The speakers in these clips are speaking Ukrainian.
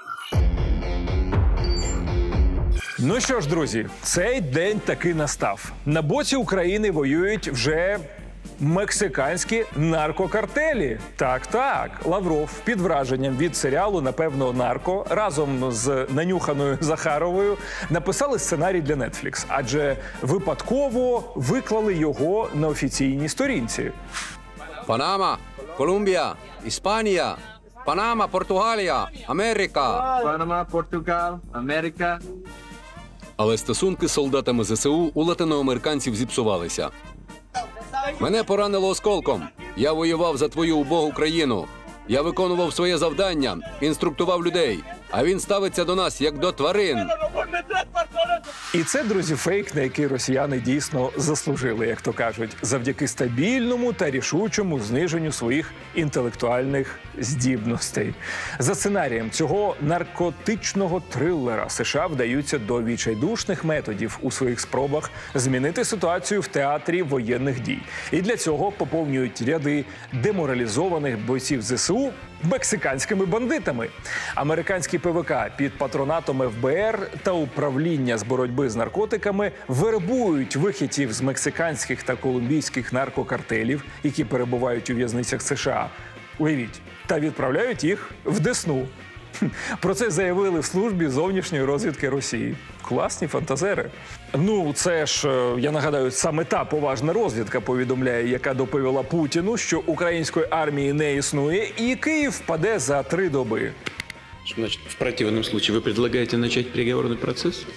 Ну що ж, друзі, цей день таки настав. На боці України воюють вже мексиканські наркокартелі. Так, Лавров під враженням від серіалу «Напевно, нарко» разом з нанюханою Захаровою написали сценарій для Netflix, адже випадково виклали його на офіційній сторінці. Панама, Колумбія, Іспанія, Панама, Португалія, Америка. Панама, Португал, Америка. Але стосунки з солдатами ЗСУ у латиноамериканців зіпсувалися. Мене поранило осколком. Я воював за твою убогу країну. Я виконував своє завдання, інструктував людей. А він ставиться до нас, як до тварин. І це, друзі, фейк, на який росіяни дійсно заслужили, як то кажуть, завдяки стабільному та рішучому зниженню своїх інтелектуальних здібностей. За сценарієм цього наркотичного трилера США вдаються до відчайдушних методів у своїх спробах змінити ситуацію в театрі воєнних дій. І для цього поповнюють ряди деморалізованих бойців ЗСУ мексиканськими бандитами. Американські ПВК під патронатом ФБР та управління з боротьби з наркотиками вербують вихідців з мексиканських та колумбійських наркокартелів, які перебувають у в'язницях США. Уявіть, та відправляють їх в Десну. Про це заявили в службі зовнішньої розвідки Росії. Класні фантазери. Ну, це ж, я нагадаю, саме та поважна розвідка повідомляє, яка доповіла Путіну, що української армії не існує і Київ впаде за 3 доби. Значит, в противном случае вы предлагаете начать переговорный процесс?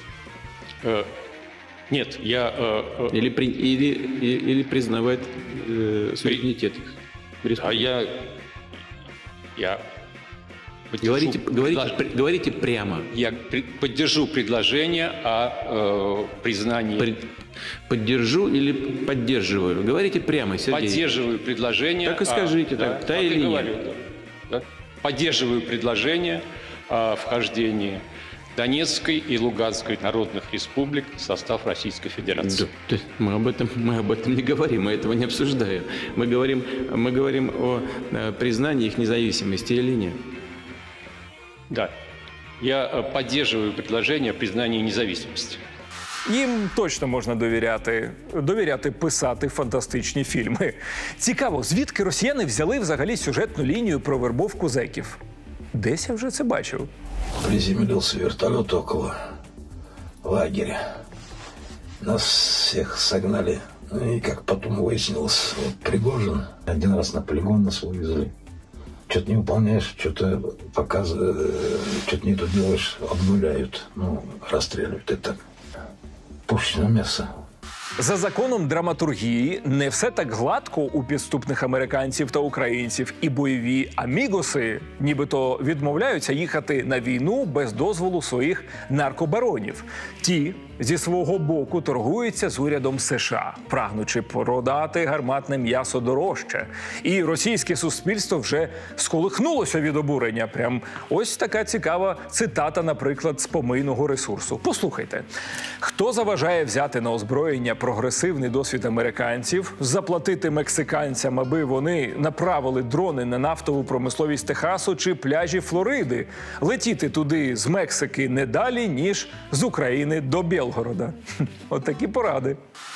Нет, я... Или признавать суверенитет их? А я Говорите прямо. Я поддержу предложение о признании... Поддержу или поддерживаю? Говорите прямо, Сергей. Поддерживаю предложение... Так и скажите, да или нет. Да. Поддерживаю предложение о вхождении Донецкой и Луганской народных республик в состав Российской Федерации. Да, мы об этом не говорим, мы этого не обсуждаем. Мы говорим о признании их независимости или нет. Да, я поддерживаю предложение о признании независимости. Їм точно можна довіряти писати фантастичні фільми. Цікаво, звідки росіяни взяли взагалі сюжетну лінію про вербовку зеків? Десь я вже це бачив. Приземлился вертолет около лагеря. Нас всех согнали. Ну и, как потом выяснилось, вот Пригожин 1 раз на полигон нас вывезли. Что-то не выполняешь, что-то показывают, что-то не то делаешь, обнуляют, ну, расстреливают. Это пушечное мясо. За законом драматургії не все так гладко у підступних американців та українців. І бойові амігоси нібито відмовляються їхати на війну без дозволу своїх наркобаронів. Ті зі свого боку торгуються з урядом США, прагнучи продати гарматне м'ясо дорожче. І російське суспільство вже сколихнулося від обурення. Прям ось така цікава цитата, наприклад, з помийного ресурсу. Послухайте. Хто заважає взяти на озброєння прогресивний досвід американців, заплатити мексиканцям, аби вони направили дрони на нафтову промисловість Техасу чи пляжі Флориди, летіти туди з Мексики не далі, ніж з України до Білгорода? От такі поради.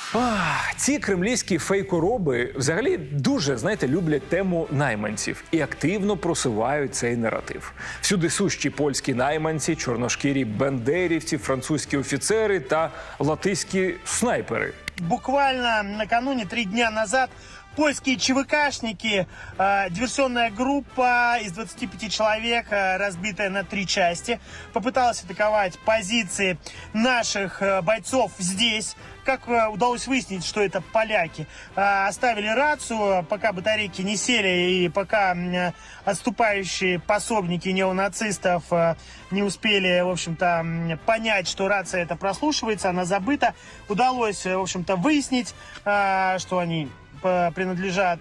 Ці кремлівські фейкороби взагалі дуже, знаєте, люблять тему найманців і активно просувають цей наратив. Всюди сущі польські найманці, чорношкірі бендерівці, французькі офіцери та латиські снайпери. Буквально накануне 3 дня назад польские ЧВКшники, диверсионная группа из 25 человек, разбитая на 3 части, попыталась атаковать позиции наших бойцов здесь. Как удалось выяснить, что это поляки. Оставили рацию, пока батарейки не сели и пока отступающие пособники неонацистов не успели, в общем-то, понять, что рация эта прослушивается, она забыта. Удалось, в общем-то, выяснить, что они принадлежат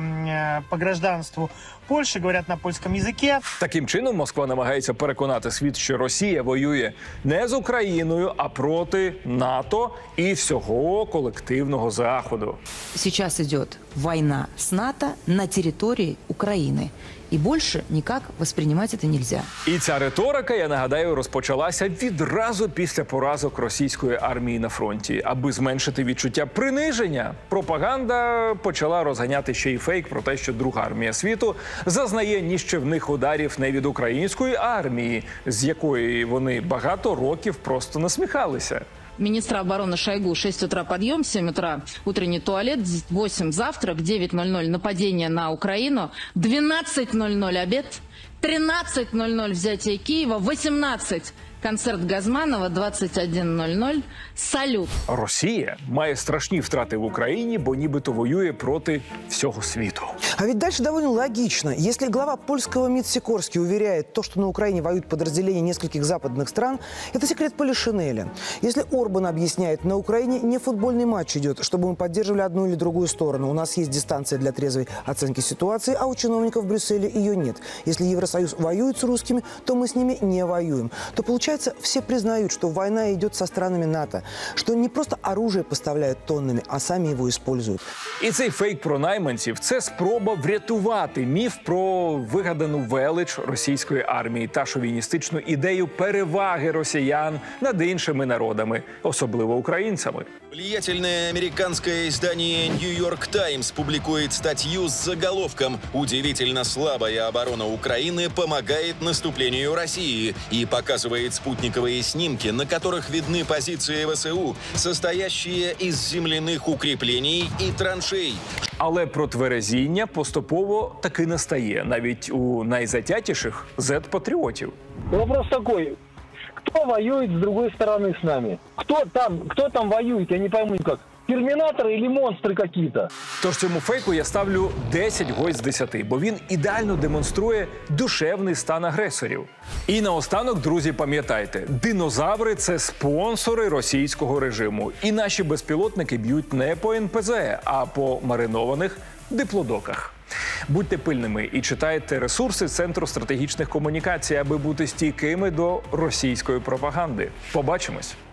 по гражданству Польщі, говорять на польському язикі. Таким чином Москва намагається переконати світ, що Росія воює не з Україною, а проти НАТО і всього колективного Заходу. Сейчас идет война с НАТО на территории Украины. И больше никак воспринимать это нельзя. І ця риторика, я нагадаю, розпочалася відразу після поразок російської армії на фронті. Аби зменшити відчуття приниження, пропаганда почала розганяти ще й фейк про те, що Друга армія світу зазнає ніщівних ударів не від української армії, з якої вони багато років просто насміхалися. Министра обороны Шойгу: 6 утра подъем, 7 утра утренний туалет, 8 завтрак, 9:00 нападение на Украину, 12:00 обед, 13:00 взятие Киева, 18 концерт Газманова, 21:00 салют. Росія має страшні втрати в Україні, бо нібито воює проти всього світу. А ведь дальше довольно логично. Если глава польского МИД Сикорский уверяет, то, что на Украине воюют подразделения нескольких западных стран, это секрет Полишинеля. Если Орбан объясняет, на Украине не футбольный матч идет, чтобы мы поддерживали одну или другую сторону. У нас есть дистанция для трезвой оценки ситуации, а у чиновников в Брюсселе ее нет. Если Евросоюз воюет с русскими, то мы с ними не воюем. То получается, все признают, что война идет со странами НАТО, что не просто оружие поставляют тоннами, а сами его используют. І цей фейк про найманців – це спроба врятувати міф про вигадану велич російської армії та шовіністичну ідею переваги росіян над іншими народами, особливо українцями. Влиятельное американское издание New York Times публикует статью с заголовком «Удивительно слабая оборона Украины помогает наступлению России» и показывает спутниковые снимки, на которых видны позиции ВСУ, состоящие из земляных укреплений и траншей. Але протверезіння поступово таки настає, навіть у найзатятіших зет-патріотів. Вопрос такой. Кто воюет с другой стороны с нами? Кто там воюет? Я не пойму никак. Терминаторы или монстры какие-то? Тож цьому фейку я ставлю 10 гвоздь з 10, бо він ідеально демонструє душевний стан агресорів. І наостанок, друзі, пам'ятайте, динозаври – це спонсори російського режиму. І наші безпілотники б'ють не по НПЗ, а по маринованих диплодоках. Будьте пильними і читайте ресурси Центру стратегічних комунікацій, аби бути стійкими до російської пропаганди. Побачимось!